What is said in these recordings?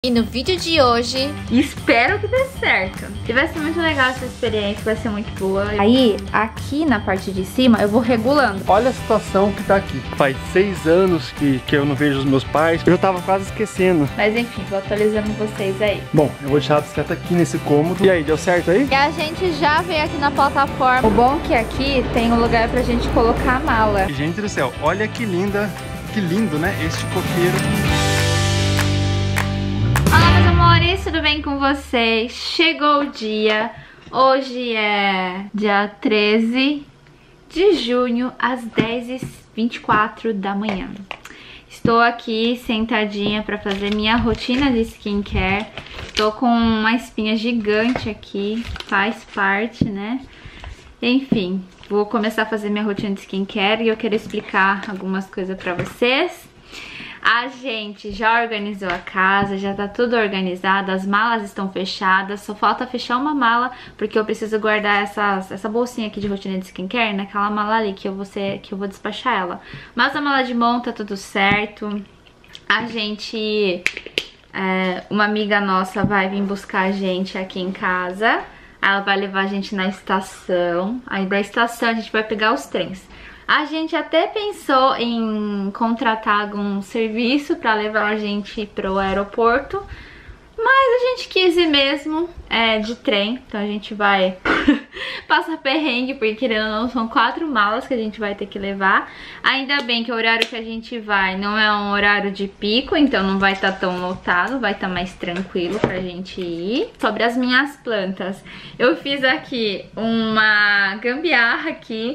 E no vídeo de hoje, espero que dê certo. E vai ser muito legal essa experiência, vai ser muito boa. Aí, aqui na parte de cima, eu vou regulando. Olha a situação que tá aqui. Faz 6 anos que eu não vejo os meus pais. Eu já tava quase esquecendo. Mas enfim, vou atualizando vocês aí. Bom, eu vou deixar a bicicleta aqui nesse cômodo. E aí, deu certo aí? E a gente já veio aqui na plataforma. O bom é que aqui tem um lugar pra gente colocar a mala. Gente do céu, olha que linda, que lindo, né? Este coqueiro. Olá, meus amores, tudo bem com vocês? Chegou o dia. Hoje é dia 13 de junho, às 10h24 da manhã. Estou aqui sentadinha para fazer minha rotina de skincare. Estou com uma espinha gigante aqui, faz parte, né? Enfim, vou começar a fazer minha rotina de skincare e eu quero explicar algumas coisas para vocês. A gente já organizou a casa, já tá tudo organizado, as malas estão fechadas, só falta fechar uma mala, porque eu preciso guardar essa bolsinha aqui de rotina de skincare naquela mala ali, que eu vou despachar ela. Mas a mala de mão tá tudo certo. A gente... uma amiga nossa vai vir buscar a gente aqui em casa. Ela vai levar a gente na estação. Aí da estação a gente vai pegar os trens. A gente até pensou em contratar algum serviço pra levar a gente pro aeroporto, mas a gente quis ir mesmo de trem, então a gente vai passar perrengue, porque querendo ou não são 4 malas que a gente vai ter que levar. Ainda bem que o horário que a gente vai não é um horário de pico, então não vai estar tão lotado, vai estar mais tranquilo pra gente ir. Sobre as minhas plantas, eu fiz aqui uma gambiarra aqui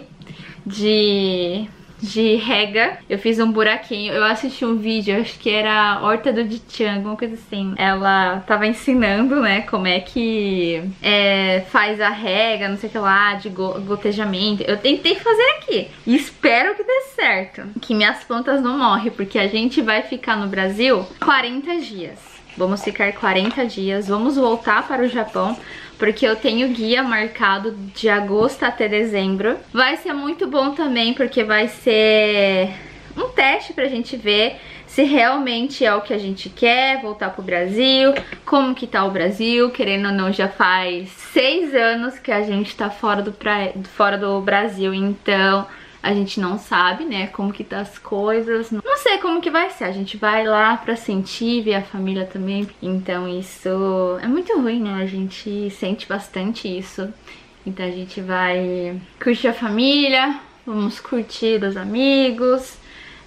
de rega. Eu fiz um buraquinho. Eu assisti um vídeo, acho que era a Horta do Dichan, alguma coisa assim. Ela tava ensinando, né, como é que faz a rega, não sei o que lá, de gotejamento. Eu tentei fazer aqui e espero que dê certo, que minhas plantas não morrem, porque a gente vai ficar no Brasil 40 dias. Vamos ficar 40 dias, vamos voltar para o Japão, porque eu tenho guia marcado de agosto até dezembro. Vai ser muito bom também, porque vai ser um teste pra gente ver se realmente é o que a gente quer, voltar pro Brasil, como que tá o Brasil. Querendo ou não, já faz 6 anos que a gente tá fora do Brasil, então a gente não sabe, né, como que tá as coisas. Não sei como que vai ser. A gente vai lá pra sentir, ver a família também. Então isso é muito ruim, né? A gente sente bastante isso. Então a gente vai curtir a família, vamos curtir os amigos,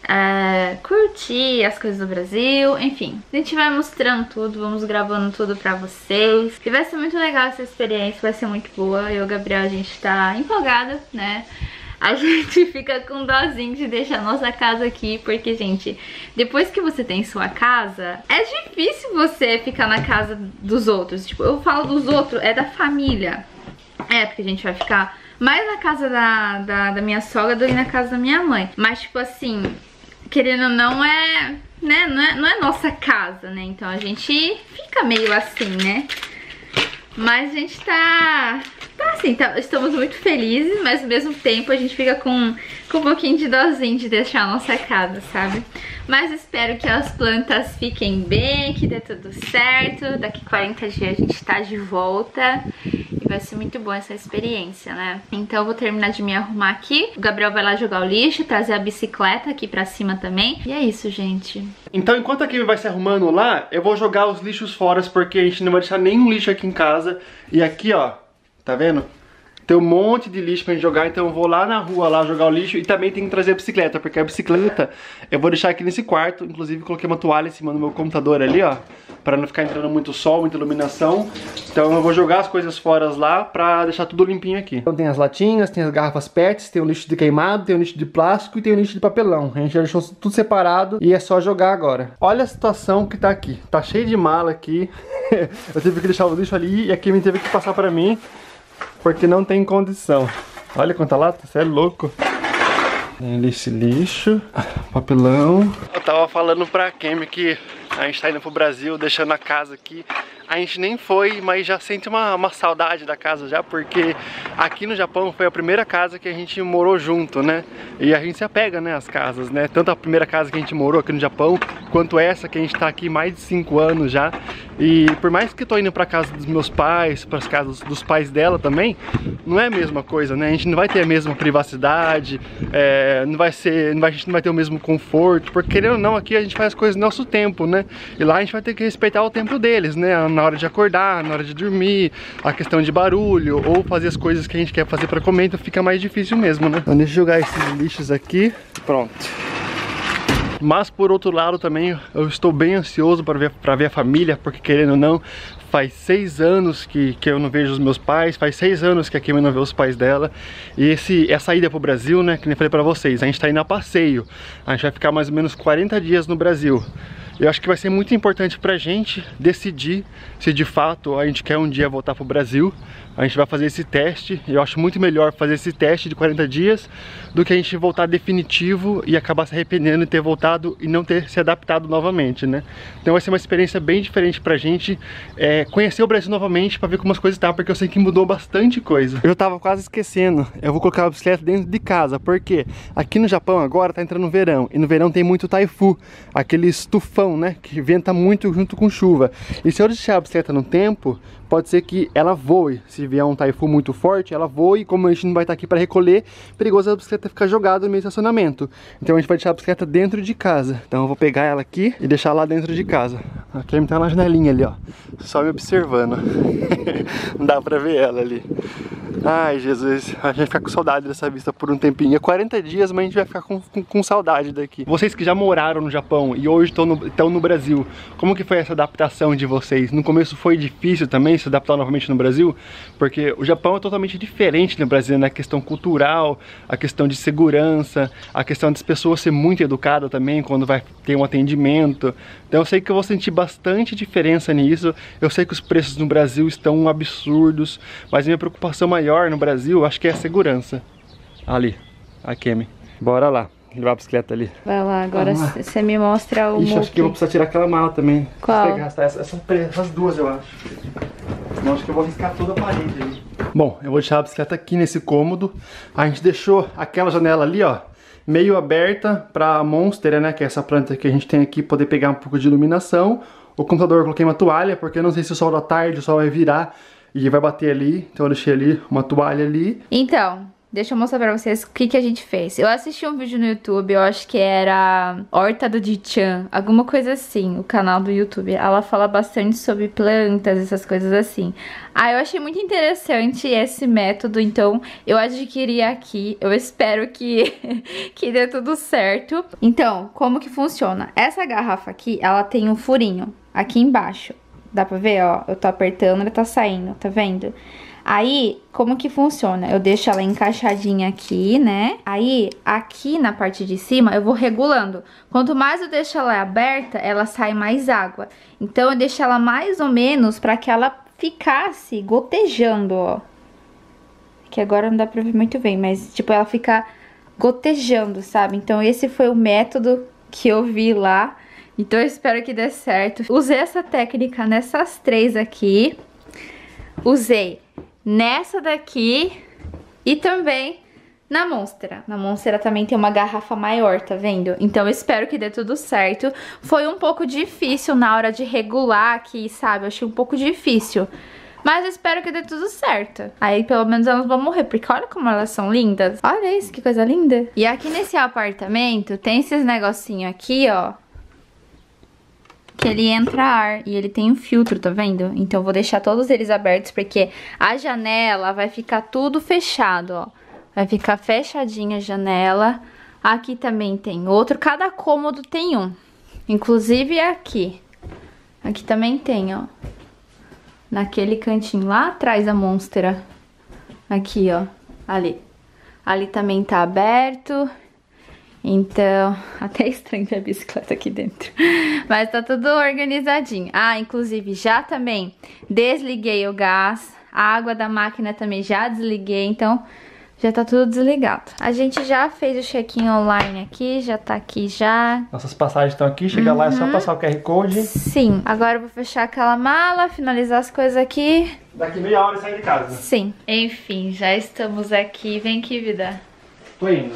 curtir as coisas do Brasil, enfim. A gente vai mostrando tudo, vamos gravando tudo pra vocês. E vai ser muito legal essa experiência, vai ser muito boa. Eu e o Gabriel, a gente tá empolgada, né? A gente fica com dozinho de deixar nossa casa aqui, porque, gente, depois que você tem sua casa, é difícil você ficar na casa dos outros. Tipo, eu falo dos outros, é da família. Porque a gente vai ficar mais na casa da minha sogra do que na casa da minha mãe. Mas, tipo assim, querendo ou não, né, não é nossa casa, né? Então a gente fica meio assim, né? Mas a gente tá assim, estamos muito felizes, mas ao mesmo tempo a gente fica com um pouquinho de dozinho de deixar a nossa casa, sabe? Mas espero que as plantas fiquem bem, que dê tudo certo. Daqui 40 dias a gente tá de volta e vai ser muito bom essa experiência, né? Então eu vou terminar de me arrumar aqui. O Gabriel vai lá jogar o lixo, trazer a bicicleta aqui pra cima também. E é isso, gente. Então enquanto a Kim vai se arrumando lá, eu vou jogar os lixos fora, porque a gente não vai deixar nenhum lixo aqui em casa. E aqui, ó, tá vendo? Tem um monte de lixo pra gente jogar, então eu vou lá na rua lá jogar o lixo e também tem que trazer a bicicleta, porque a bicicleta eu vou deixar aqui nesse quarto. Inclusive coloquei uma toalha em cima do meu computador ali, ó, pra não ficar entrando muito sol, muita iluminação. Então eu vou jogar as coisas fora lá pra deixar tudo limpinho aqui. Então tem as latinhas, tem as garrafas PETs, tem o lixo de queimado, tem o lixo de plástico e tem o lixo de papelão. A gente já deixou tudo separado e é só jogar agora. Olha a situação que tá aqui, tá cheio de mala aqui. Eu tive que deixar o lixo ali e a Kim teve que passar pra mim, porque não tem condição. Olha quanta lata, você é louco. Tem esse lixo, papelão. Eu tava falando pra Kim que a gente tá indo pro Brasil, deixando a casa aqui a gente nem foi, mas já sente uma saudade da casa já, porque aqui no Japão foi a primeira casa que a gente morou junto, né? E a gente se apega, né, às casas, né? Tanto a primeira casa que a gente morou aqui no Japão, quanto essa que a gente tá aqui mais de 5 anos já. E por mais que eu tô indo pra casa dos meus pais, pras casas dos pais dela também, não é a mesma coisa, né? A gente não vai ter a mesma privacidade, a gente não vai ter o mesmo conforto, porque querendo ou não, aqui a gente faz as coisas no nosso tempo, né? E lá a gente vai ter que respeitar o tempo deles, né? Na hora de acordar, na hora de dormir, a questão de barulho, ou fazer as coisas que a gente quer fazer pra comer, então fica mais difícil mesmo, né? Então deixa eu jogar esses lixos aqui, pronto. Mas por outro lado também eu estou bem ansioso para ver a família, porque querendo ou não, faz 6 anos que eu não vejo os meus pais, faz 6 anos que a Kemi não vê os pais dela. E essa ida pro Brasil, né, que nem falei pra vocês, a gente tá indo a passeio. A gente vai ficar mais ou menos 40 dias no Brasil. Eu acho que vai ser muito importante pra gente decidir se de fato a gente quer um dia voltar pro Brasil. A gente vai fazer esse teste, eu acho muito melhor fazer esse teste de 40 dias do que a gente voltar definitivo e acabar se arrependendo de ter voltado e não ter se adaptado novamente, né? Então vai ser uma experiência bem diferente pra gente conhecer o Brasil novamente pra ver como as coisas estão, porque eu sei que mudou bastante coisa. Eu tava quase esquecendo, eu vou colocar a bicicleta dentro de casa, porque aqui no Japão agora tá entrando no verão, e no verão tem muito taifu, aquele tufão, né, que venta muito junto com chuva. E se eu deixar a bicicleta no tempo, pode ser que ela voe. Se vier um taifu muito forte, ela voe, e como a gente não vai estar aqui para recolher, perigoso a bicicleta ficar jogada no meio do estacionamento. Então a gente vai deixar a bicicleta dentro de casa. Então eu vou pegar ela aqui e deixar lá dentro de casa. A Kemi tá na janelinha ali, ó, só me observando. Não dá pra ver ela ali. Ai, Jesus, a gente vai ficar com saudade dessa vista por um tempinho. É 40 dias, mas a gente vai ficar com saudade daqui. Vocês que já moraram no Japão e hoje estão no Brasil, como que foi essa adaptação de vocês? No começo foi difícil também se adaptar novamente no Brasil? Porque o Japão é totalmente diferente do Brasil, né? A questão cultural, a questão de segurança, a questão das pessoas ser muito educadas também quando vai ter um atendimento. Então eu sei que eu vou sentir bastante diferença nisso. Eu sei que os preços no Brasil estão absurdos, mas a minha preocupação maior no Brasil, acho que é a segurança. Ali, a Kemi. Bora lá, levar a bicicleta ali. Vai lá, agora você me mostra o... Ixi, acho que eu vou precisar tirar aquela mala também. Qual? Vou pegar essas duas, eu acho. Senão acho que eu vou riscar toda a parede ali. Bom, eu vou deixar a bicicleta aqui nesse cômodo. A gente deixou aquela janela ali, ó, meio aberta pra Monstera, né, que é essa planta que a gente tem aqui, poder pegar um pouco de iluminação. O computador eu coloquei uma toalha, porque eu não sei se o sol da tarde, o sol vai virar e vai bater ali, então eu deixei ali uma toalha ali. Então, deixa eu mostrar pra vocês o que a gente fez. Eu assisti um vídeo no YouTube, eu acho que era Horta do Di-chan, alguma coisa assim, o canal do YouTube. Ela fala bastante sobre plantas, essas coisas assim. Ah, eu achei muito interessante esse método, então eu adquiri aqui. Eu espero que dê tudo certo. Então, como que funciona? Essa garrafa aqui, ela tem um furinho aqui embaixo. Dá pra ver, ó, eu tô apertando, ele tá saindo, tá vendo? Aí, como que funciona? Eu deixo ela encaixadinha aqui, né? Aí, aqui na parte de cima, eu vou regulando. Quanto mais eu deixo ela aberta, ela sai mais água. Então, eu deixo ela mais ou menos pra que ela ficasse gotejando, ó. Que agora não dá pra ver muito bem, mas, tipo, ela fica gotejando, sabe? Então, esse foi o método que eu vi lá. Então eu espero que dê certo. Usei essa técnica nessas 3 aqui. Usei nessa daqui e também na Monstera. Na Monstera também tem uma garrafa maior, tá vendo? Então eu espero que dê tudo certo. Foi um pouco difícil na hora de regular aqui, sabe? Eu achei um pouco difícil. Mas eu espero que dê tudo certo. Aí pelo menos elas vão morrer, porque olha como elas são lindas. Olha isso, que coisa linda. E aqui nesse apartamento tem esses negocinhos aqui, ó, que ele entra ar e ele tem um filtro, tá vendo? Então eu vou deixar todos eles abertos, porque a janela vai ficar tudo fechado, ó. Vai ficar fechadinha a janela. Aqui também tem outro, cada cômodo tem um. Inclusive aqui. Aqui também tem, ó. Naquele cantinho lá atrás da Monstera. Aqui, ó. Ali. Ali também tá aberto. Então, até estranho ter a bicicleta aqui dentro. Mas tá tudo organizadinho. Ah, inclusive já também desliguei o gás. A água da máquina também já desliguei. Então, Já tá tudo desligado. A gente já fez o check-in online aqui, já tá aqui já. Nossas passagens estão aqui, chega lá é só passar o QR Code. Sim. Agora eu vou fechar aquela mala, finalizar as coisas aqui. Daqui meia hora e sair de casa. Sim. Enfim, já estamos aqui. Vem aqui, vida. Tô indo.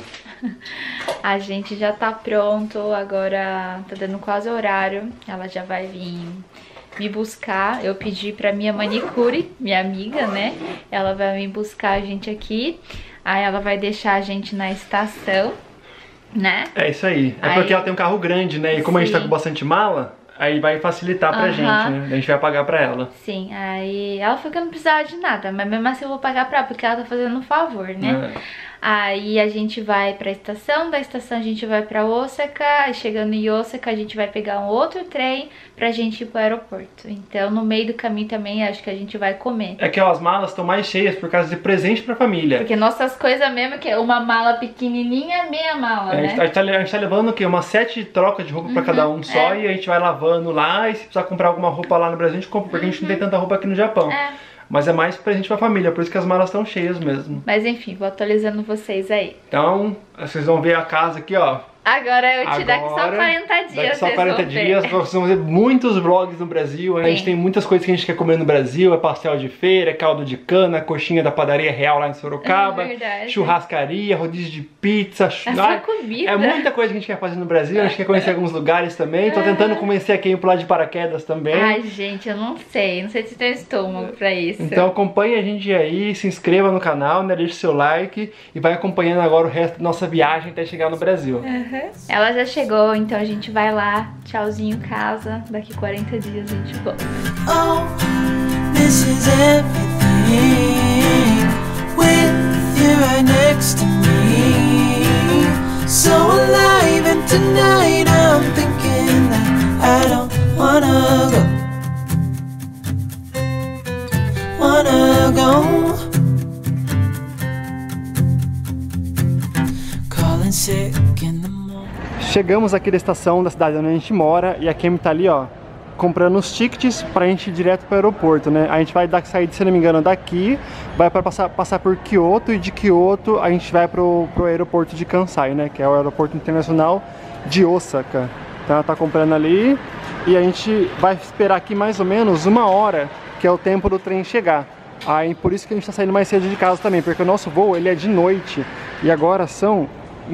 A gente já tá pronto, agora tá dando quase horário. Ela já vai vir me buscar. Eu pedi pra minha manicure, minha amiga, né? Ela vai me buscar a gente aqui. Aí ela vai deixar a gente na estação, né? É isso aí. É porque ela tem um carro grande, né? E como a gente tá com bastante mala, aí vai facilitar pra gente, né? A gente vai pagar pra ela. Sim, aí ela falou que eu não precisava de nada, mas mesmo assim eu vou pagar pra ela, porque ela tá fazendo um favor, né? Aí a gente vai pra estação, da estação a gente vai pra Osaka, aí chegando em Osaka a gente vai pegar um outro trem pra gente ir pro aeroporto. Então no meio do caminho também acho que a gente vai comer. É que as malas estão mais cheias por causa de presente pra família. Porque nossas coisas mesmo, que é uma mala pequenininha, meia mala, né? A gente tá levando o quê? Umas 7 trocas de roupa pra cada um só, e a gente vai lavando lá, e se precisar comprar alguma roupa lá no Brasil a gente compra, porque a gente não tem tanta roupa aqui no Japão. Mas é mais presente pra família, por isso que as malas estão cheias mesmo. Mas enfim, vou atualizando vocês aí. Então, vocês vão ver a casa aqui, ó. Agora eu te daqui só 40 dias. Daqui só 40 dias, vocês vão ver muitos vlogs no Brasil. A gente tem muitas coisas que a gente quer comer no Brasil. É pastel de feira, é caldo de cana, coxinha da padaria real lá em Sorocaba. Churrascaria, rodízio de pizza. Comida. É muita coisa que a gente quer fazer no Brasil. A gente quer conhecer alguns lugares também. Tô tentando convencer aqui a pular de paraquedas também. Ai, gente, eu não sei. Não sei se tem estômago pra isso. Então acompanhe a gente aí, se inscreva no canal, né? Deixe seu like e vai acompanhando agora o resto da nossa viagem até chegar no Brasil. Ela já chegou, então a gente vai lá. Tchauzinho, casa. Daqui 40 dias a gente volta. Oh, this is everything with you right next to me. So alive, and tonight I'm thinking that I don't wanna go. Calling sick in the morning. Chegamos aqui da estação da cidade onde a gente mora e a Kemi tá ali, ó, comprando os tickets pra gente ir direto pro aeroporto, né? A gente vai sair, se não me engano, daqui, vai pra passar por Kyoto, e de Kyoto a gente vai pro aeroporto de Kansai, né? Que é o aeroporto internacional de Osaka. Então ela tá comprando ali e a gente vai esperar aqui mais ou menos 1 hora, que é o tempo do trem chegar. Aí por isso que a gente tá saindo mais cedo de casa também, porque o nosso voo ele é de noite e agora são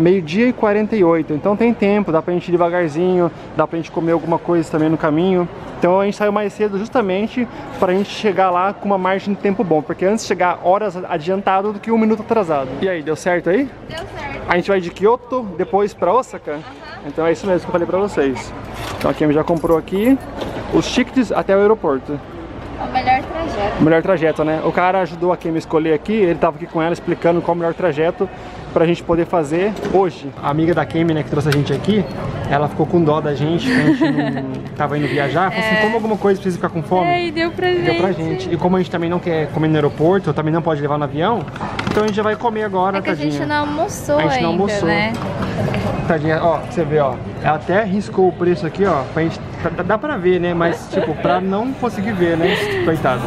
12h48, então tem tempo, dá pra gente ir devagarzinho, dá pra gente comer alguma coisa também no caminho. Então a gente saiu mais cedo justamente pra gente chegar lá com uma margem de tempo bom, porque antes chegar horas adiantado do que 1 minuto atrasado. E aí, deu certo aí? Deu certo. A gente vai de Kyoto, depois pra Osaka? Então é isso mesmo que eu falei pra vocês. Então a Kemi já comprou aqui os tickets até o aeroporto. O melhor trajeto. O melhor trajeto, né? O cara ajudou a Kemi a escolher aqui, ele tava aqui com ela explicando qual é o melhor trajeto pra gente poder fazer hoje. A amiga da Kemi, né, que trouxe a gente aqui, ela ficou com dó da gente, que a gente não tava indo viajar, falou assim, como alguma coisa precisa ficar com fome. E deu pra gente. Deu pra gente. E como a gente também não quer comer no aeroporto, também não pode levar no avião, então a gente já vai comer agora, que tadinha. A gente não almoçou ainda, A gente não almoçou, né? Tadinha, ó, você vê, ó, ela até riscou o preço aqui, ó, pra gente, dá pra ver, né, mas tipo, pra não conseguir ver, né, coitada.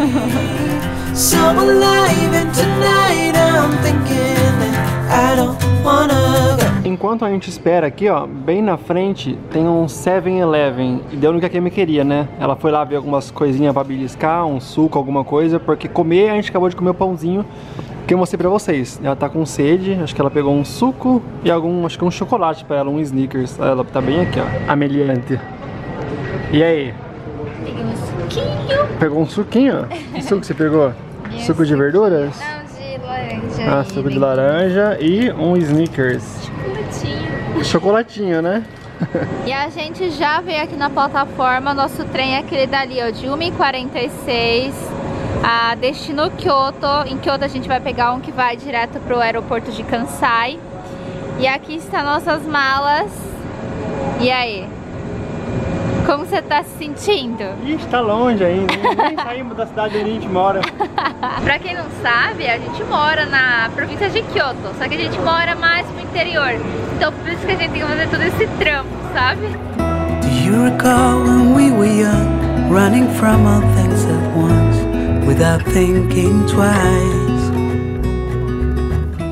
So alive, and tonight I'm thinking that I don't wanna go. Enquanto a gente espera aqui, ó, bem na frente tem um 7-Eleven. E deu no que a Kemi queria, né? Ela foi lá ver algumas coisinhas pra beliscar, um suco, alguma coisa, porque comer, a gente acabou de comer o pãozinho que eu mostrei pra vocês. Ela tá com sede, acho que ela pegou um suco e acho que um chocolate pra ela, um Snickers. Ela tá bem aqui, ó, ameliante. E aí? Peguei um suquinho. Pegou um suquinho? Que suco que você pegou? Suco de verduras? Não, de laranja. Ah, suco de laranja e um Snickers. Chocolatinho. Chocolatinho, né? E a gente já veio aqui na plataforma, nosso trem é aquele dali, ó, de 1h46, a destino Kyoto. Em Kyoto a gente vai pegar um que vai direto pro aeroporto de Kansai. E aqui estão nossas malas. E aí? Como você tá se sentindo? Ixi, tá longe ainda, nem saímos da cidade onde a gente mora. Pra quem não sabe, a gente mora na província de Kyoto, só que a gente mora mais pro interior. Então por isso que a gente tem que fazer todo esse trampo, sabe? Do you recall when we were young, running from all things at once, without thinking twice?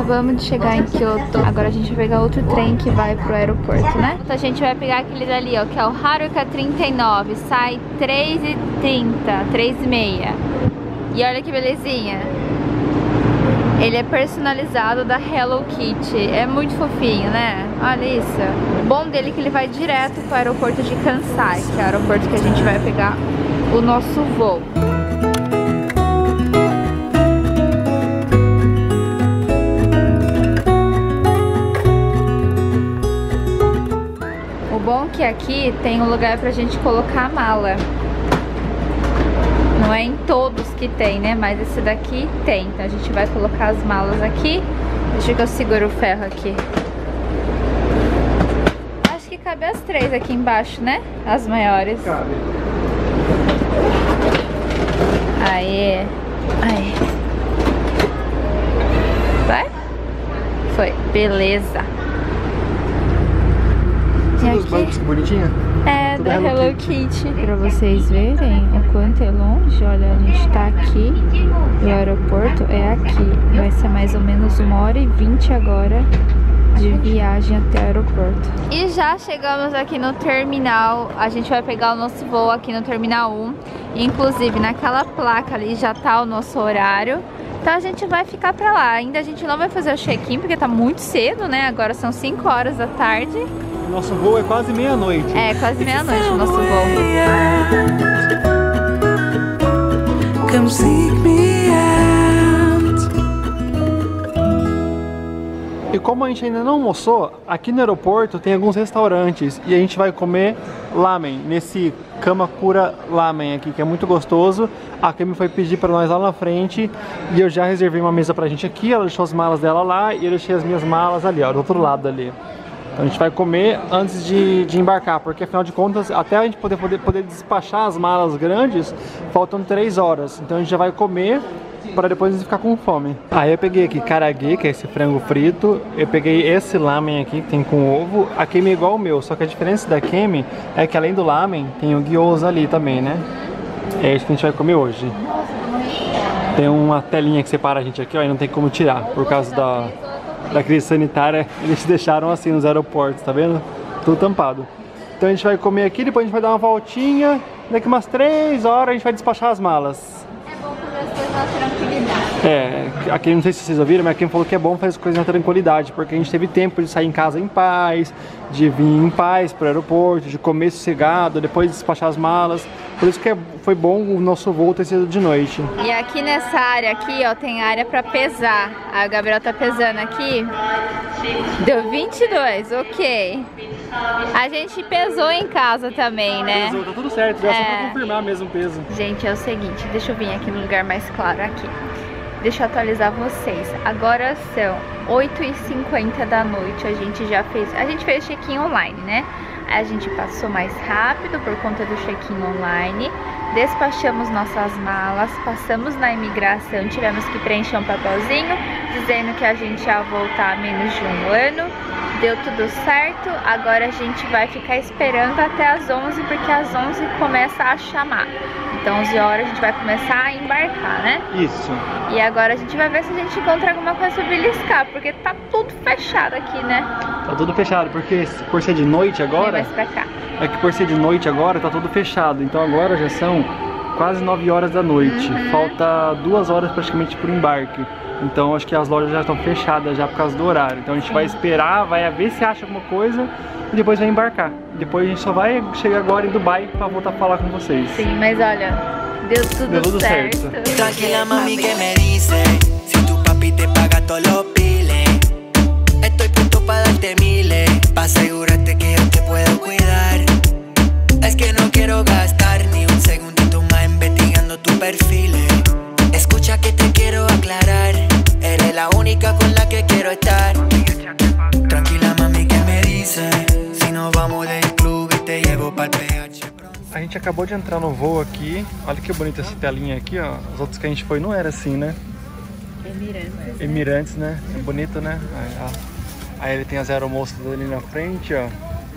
acabamos de chegar em Kyoto. Agora a gente vai pegar outro trem que vai pro aeroporto, né? Então a gente vai pegar aquele dali, ó, que é o Haruka 39. Sai 3h30, 3h30. E olha que belezinha. Ele é personalizado da Hello Kitty. É muito fofinho, né? Olha isso. O bom dele é que ele vai direto pro aeroporto de Kansai, que é o aeroporto que a gente vai pegar o nosso voo. O bom é que aqui tem um lugar pra gente colocar a mala. Não é em todos que tem, né? Mas esse daqui tem. Então a gente vai colocar as malas aqui. Deixa que eu seguro o ferro aqui. Acho que cabe as 3 aqui embaixo, né? As maiores. Cabe. Aê. Aí. Vai? Foi. Beleza. E Os bancos que bonitinha? É, tudo da Hello Kitty. Kitty. Pra vocês verem o quanto é longe, olha, a gente tá aqui e o aeroporto é aqui. Vai ser mais ou menos 1h20 agora de viagem até o aeroporto. E já chegamos aqui no terminal. A gente vai pegar o nosso voo aqui no terminal 1. Inclusive naquela placa ali já tá o nosso horário. Então a gente vai ficar pra lá. Ainda a gente não vai fazer o check-in porque tá muito cedo, né? Agora são 5 horas da tarde. Nosso voo é quase meia-noite. É, quase meia-noite o nosso voo. Come seek me out. E como a gente ainda não almoçou, aqui no aeroporto tem alguns restaurantes e a gente vai comer lamen, nesse Kamakura Lamen aqui, que é muito gostoso. A Kemi foi pedir para nós lá na frente e eu já reservei uma mesa pra gente aqui, ela deixou as malas dela lá e eu deixei as minhas malas ali, ó, do outro lado ali. Então a gente vai comer antes de embarcar, porque afinal de contas, até a gente poder despachar as malas grandes, faltam 3 horas. Então a gente já vai comer para depois ficar com fome. Aí eu peguei aqui karage, que é esse frango frito. Eu peguei esse lamen aqui, que tem com ovo. A Kemi é igual o meu, só que a diferença da Kemi é que além do lamen, tem o gyoza ali também, né? É isso que a gente vai comer hoje. Tem uma telinha que separa a gente aqui, ó, e não tem como tirar, por causa da crise sanitária. Eles deixaram assim nos aeroportos, tá vendo? Tudo tampado. Então a gente vai comer aqui, depois a gente vai dar uma voltinha. Daqui umas 3 horas a gente vai despachar as malas. É bom fazer as coisas na tranquilidade. É, aqui não sei se vocês ouviram, mas quem falou que é bom fazer as coisas na tranquilidade, porque a gente teve tempo de sair em casa em paz, de vir em paz para o aeroporto, de comer sossegado, depois despachar as malas. Por isso que foi bom o nosso voo ter sido de noite. E aqui nessa área aqui, ó, tem área pra pesar. A Gabriela tá pesando aqui. Deu 22, ok. A gente pesou em casa também, né? Pesou, tá tudo certo, já só pra confirmar mesmo o peso. Gente, é o seguinte, deixa eu vir aqui no lugar mais claro aqui. Deixa eu atualizar vocês. Agora são 8h50 da noite. A gente fez check-in online, né? A gente passou mais rápido por conta do check-in online. Despachamos nossas malas, passamos na imigração, tivemos que preencher um papelzinho dizendo que a gente ia voltar há menos de 1 ano. Deu tudo certo, agora a gente vai ficar esperando até as 11, porque às 11 começa a chamar. Então 11 horas a gente vai começar a embarcar, né? Isso. E agora a gente vai ver se a gente encontra alguma coisa pra beliscar, porque tá tudo fechado aqui, né? Tá tudo fechado, porque por ser de noite agora... Mais pra cá. É que por ser de noite agora tá tudo fechado, então agora já são quase 9 horas da noite. Falta 2 horas praticamente pro embarque. Então acho que as lojas já estão fechadas já por causa do horário. Então a gente vai esperar, vai ver se acha alguma coisa e depois vai embarcar. Depois a gente só vai chegar agora em Dubai pra voltar a falar com vocês. Sim, mas olha, deu tudo certo. Tranquila mami, que me dice? Si tu papi te paga todos los biles, estoy pronto para darte miles, para asegurarte que yo te puedo cuidar. Es que no quiero gastar ni un segundito más investigando tu perfil. Escucha que te quiero aclarar, eres la única con la que quiero estar. Tranquila mami, que me dice? Si nos vamos del club y te llevo para el PH. A gente acabou de entrar no voo aqui. Olha que bonita essa telinha aqui, ó. Os outros que a gente foi não era assim, né? Emirantes, né? É bonito, né? Aí ele tem as aeromoças ali na frente, ó.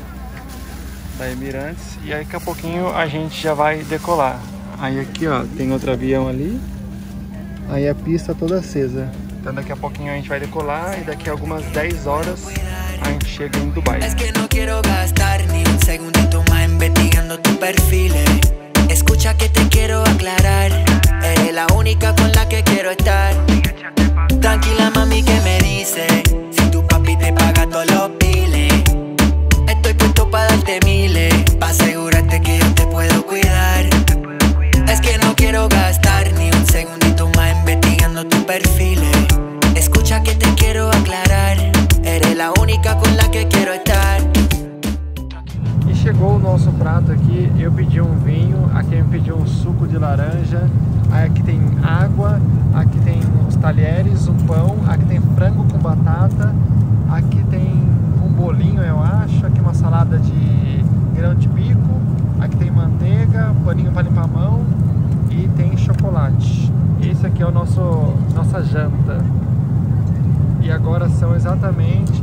Da Emirantes. E aí daqui a pouquinho a gente já vai decolar. Aí aqui, ó, tem outro avião ali. Aí a pista toda acesa. Então daqui a pouquinho a gente vai decolar e daqui a algumas 10 horas a gente chega em Dubai. Es que no quiero gastar ni un segundito más investigando tu perfil. Escucha que te quiero aclarar. Eres la única con la que quiero estar. Tranquila mami, que me dice si tu papi te paga todos los biles. Estoy puesto para darte miles, para asegurarte que yo te puedo cuidar. Es que no quiero gastar ni un segundito más investigando tu perfil. Escucha que te quiero aclarar. Eres la única con la que quiero estar. E chegou o nosso prato aqui. Eu pedi um vinho, aqui me pediu um suco de laranja. Aí aqui tem água, aqui tem os talheres, um pão, aqui tem frango com batata, aqui tem um bolinho, eu acho, aqui uma salada de grão de bico, aqui tem manteiga, paninho para limpar a mão e tem chocolate. Esse aqui é o nossa janta. E agora são exatamente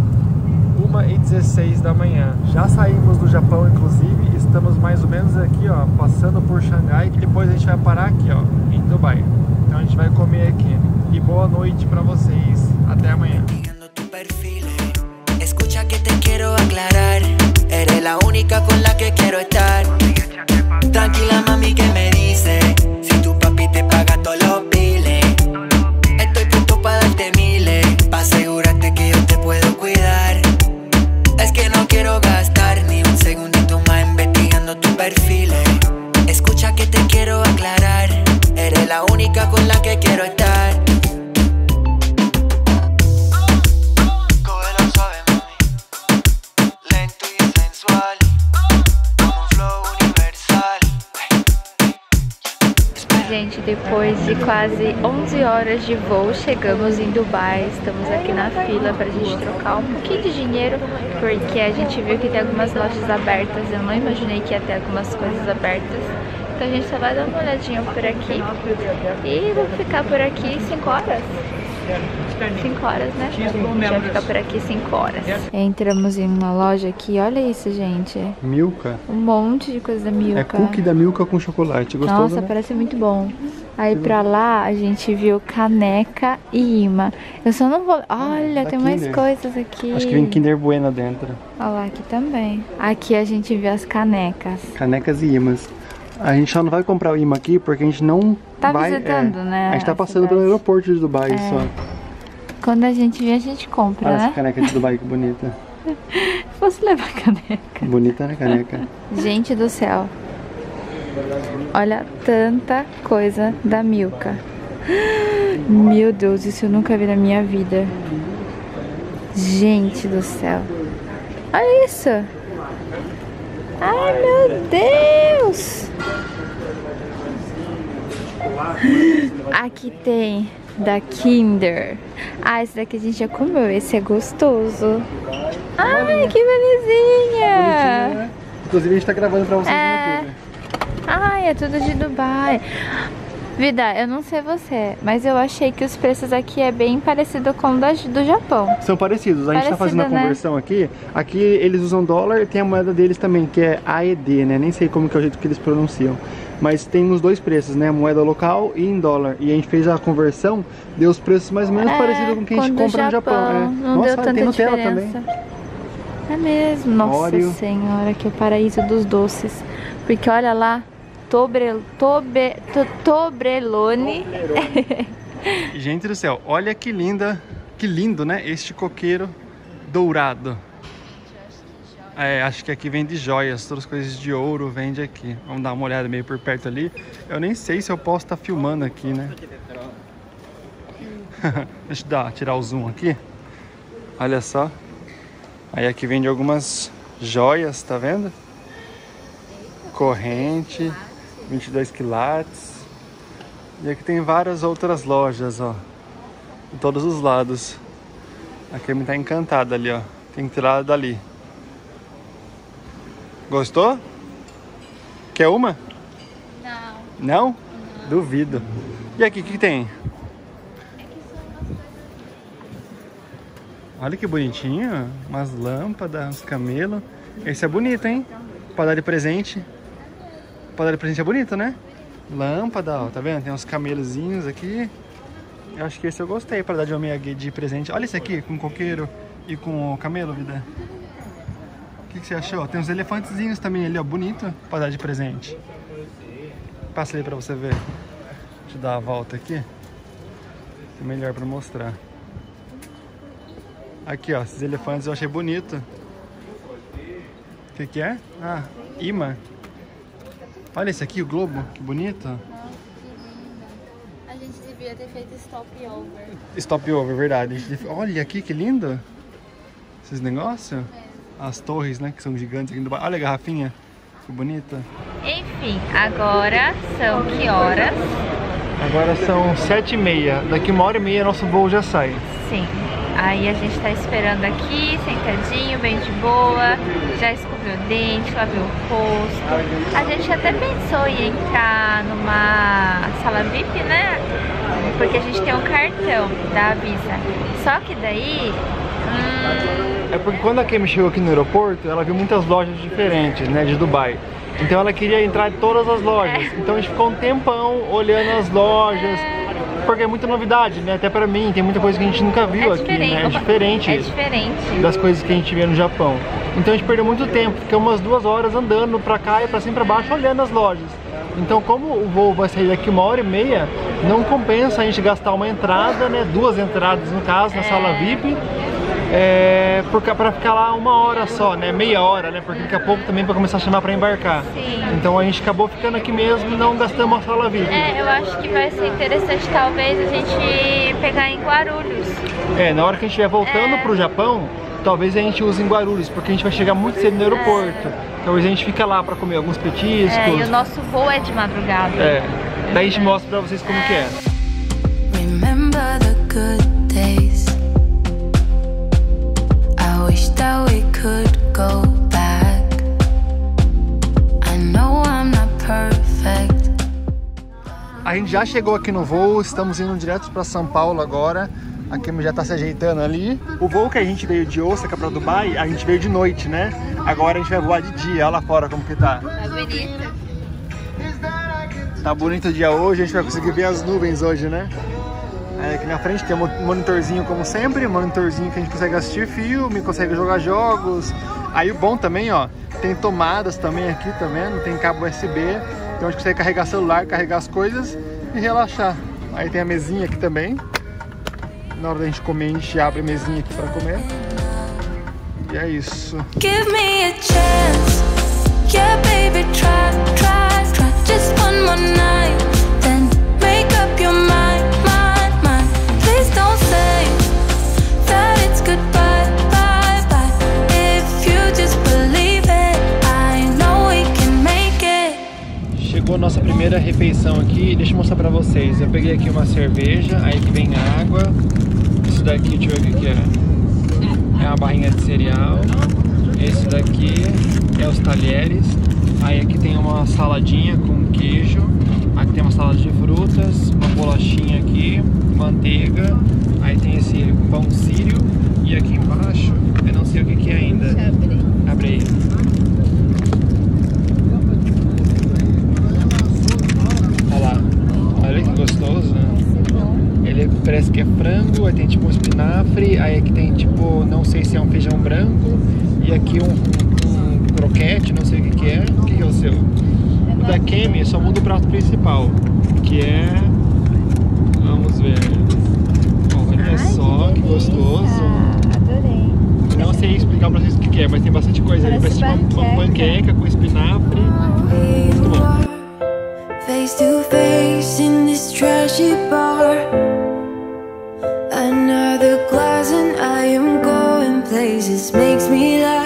1h16 da manhã. Já saímos do Japão, inclusive, estamos mais ou menos aqui, ó, passando por Xangai, que depois a gente vai parar aqui, ó, em Dubai. Então a gente vai comer aqui. E boa noite pra vocês. Até amanhã. Escucha que te quiero aclarar. Eres la única con la que quiero estar. Tranquila mami, que me dice si tu papi te paga todos los biles. Estoy puesto para darte miles, para asegurarte que yo te puedo cuidar. Es que no quiero gastar ni un segundito más investigando tu perfil. Escucha que te quiero aclarar. Eres la única con la que quiero estar. Cógelo suave, mami. Lento y sensual. Con un flow universal. Gente, depois de quase 11 horas de voo, chegamos em Dubai. Estamos aqui na fila pra gente trocar um pouquinho de dinheiro, porque a gente viu que tem algumas lojas abertas. Eu não imaginei que ia ter algumas coisas abertas. Então a gente só vai dar uma olhadinha por aqui. E vou ficar por aqui 5 horas. 5 horas, né? A gente vai ficar por aqui 5 horas. Entramos em uma loja aqui, olha isso, gente. Milka. Um monte de coisa da Milka. É cookie da Milka com chocolate. Gostoso, nossa, né? parece muito bom. Aí pra lá a gente viu caneca e imã. Eu só não vou... Olha, tem mais coisas aqui. Acho que vem Kinder Bueno dentro. Olha lá, aqui também. Aqui a gente viu as canecas. Canecas e imãs. A gente só não vai comprar o imã aqui porque a gente não tá vai... visitando, né? A gente tá passando pelo aeroporto de Dubai só. Quando a gente vir, a gente compra, olha, né? essa caneca de Dubai, que bonita. Posso levar caneca? Bonita, né, caneca? Gente do céu. Olha tanta coisa da Milka. Meu Deus, isso eu nunca vi na minha vida. Gente do céu. Olha isso. Ai, meu Deus. Aqui tem da Kinder. Ah, esse daqui a gente já comeu. Esse é gostoso. Ai, que belezinha. Né? Inclusive a gente tá gravando pra vocês no YouTube. Ai, é tudo de Dubai. Vida, eu não sei você, mas eu achei que os preços aqui é bem parecido com o do Japão. São parecidos, a gente tá fazendo a conversão, né? Aqui eles usam dólar e tem a moeda deles também, que é AED, né? Nem sei como que é o jeito que eles pronunciam. Mas tem os dois preços, né? Moeda local e em dólar. E a gente fez a conversão, deu os preços mais ou menos parecidos com o que a gente compra no Japão. Não nossa, deu tanta tem Nutella diferença. Também. É mesmo, nossa Oreo. Senhora, que é o paraíso dos doces. Porque olha lá, Toblerone. Gente do céu, olha que linda, que lindo, né? Este coqueiro dourado. É, acho que aqui vende joias, todas as coisas de ouro vende aqui. Vamos dar uma olhada meio por perto ali. Eu nem sei se eu posso estar filmando aqui, né? Deixa eu tirar o zoom aqui. Olha só. Aí aqui vende algumas joias, tá vendo? Corrente, 22 quilates. E aqui tem várias outras lojas, ó. Em todos os lados. Aqui me tá encantada ali, ó. Tem que tirar dali. Gostou? Quer uma? Não. Não? Duvido. E aqui, o que tem? Olha que bonitinho. Umas lâmpadas, uns camelos. Esse é bonito, hein? Pra dar de presente. Pra dar de presente é bonito, né? Lâmpada, ó. Tá vendo? Tem uns camelozinhos aqui. Eu acho que esse eu gostei pra dar de homem de presente. Olha esse aqui, com coqueiro e com camelo, vida. O que você achou? Tem uns elefantezinhos também ali, ó, bonito, pra dar de presente. Passa ali pra você ver. Deixa eu dar a volta aqui. É melhor pra mostrar. Aqui, ó, esses elefantes eu achei bonito. O que é? Ah, imã. Olha esse aqui, o globo, que bonito. Nossa, que linda. A gente devia ter feito stop over. Stop over, verdade. Olha aqui, que lindo. Esses negócios. As torres, né, que são gigantes aqui do bairro. Olha a garrafinha, que bonita. Enfim, agora são que horas? Agora são 7h30. Daqui 1h30 nosso voo já sai. Sim. Aí a gente tá esperando aqui, sentadinho, bem de boa. Já escoveu o dente, lavou o rosto. A gente até pensou em entrar numa sala VIP, né? Porque a gente tem um cartão da Visa. Só que daí... É porque quando a Kemi chegou aqui no aeroporto, ela viu muitas lojas diferentes, né, de Dubai. Então ela queria entrar em todas as lojas. Então a gente ficou um tempão olhando as lojas. Porque é muita novidade, né? Até pra mim, tem muita coisa que a gente nunca viu aqui, né? É diferente das coisas que a gente vê no Japão. Então a gente perdeu muito tempo, ficamos umas 2 horas andando pra cá e pra cima e pra baixo olhando as lojas. Então como o voo vai sair daqui 1h30, não compensa a gente gastar uma entrada, né? 2 entradas no caso, na sala VIP. Pra ficar lá 1 hora só, né? Meia hora, né? Porque daqui a pouco também vai começar a chamar pra embarcar. Sim. Então a gente acabou ficando aqui mesmo e não gastamos a sala VIP. Eu acho que vai ser interessante talvez a gente pegar em Guarulhos. Na hora que a gente estiver voltando pro Japão, talvez a gente use em Guarulhos, porque a gente vai chegar muito cedo no aeroporto. Talvez a gente fique lá pra comer alguns petiscos. E o nosso voo é de madrugada. Daí a gente mostra pra vocês como que é. Remember the good days. I wish that we could go back. I know I'm not perfect. A gente já chegou aqui no voo, estamos indo direto para São Paulo agora. A Kemi já tá se ajeitando ali. O voo que a gente veio de Osaka para Dubai, a gente veio de noite, né? Agora a gente vai voar de dia, olha lá fora como que tá. Tá bonito. Tá bonito o dia hoje, a gente vai conseguir ver as nuvens hoje, né? Aí aqui na frente tem um monitorzinho como sempre, um monitorzinho que a gente consegue assistir filme, consegue jogar jogos. Aí o bom também, ó, tem tomadas também aqui, tá vendo? Tem cabo USB, então a gente consegue carregar celular, carregar as coisas e relaxar. Aí tem a mesinha aqui também. Na hora da gente comer, a gente abre a mesinha aqui pra comer. E é isso. Give me a chance. Yeah, baby, try, try, try. Just one more night, then make up your mind, mind, mind. Please don't say that it's goodbye, bye, bye. If you just believe it, I know we can make it. Chegou a nossa primeira refeição aqui. Deixa eu mostrar pra vocês. Eu peguei aqui uma cerveja, aí que vem água. Isso daqui, deixa eu ver o que é. É uma barrinha de cereal. Esse daqui é os talheres. Aí aqui tem uma saladinha com queijo. Aqui tem uma salada de frutas, uma bolachinha aqui, manteiga. Aí tem esse pão sírio. E aqui embaixo, eu não sei o que é ainda. Abre aí. Olha lá. Olha que gostoso, né? Ele parece que é frango, aí tem tipo um espinafre, aí aqui tem tipo, não sei se é um feijão branco, e aqui um croquete, não sei o que é. O que é o seu? O da Kemi só muda o prato principal, que é... Vamos ver. Olha só, que gostoso. Adorei. Não sei explicar pra vocês o que é, mas tem bastante coisa ali. Parece uma panqueca com espinafre. Muito bom. Face to face in this trashy bar. Another glass and I am going places. Makes me laugh.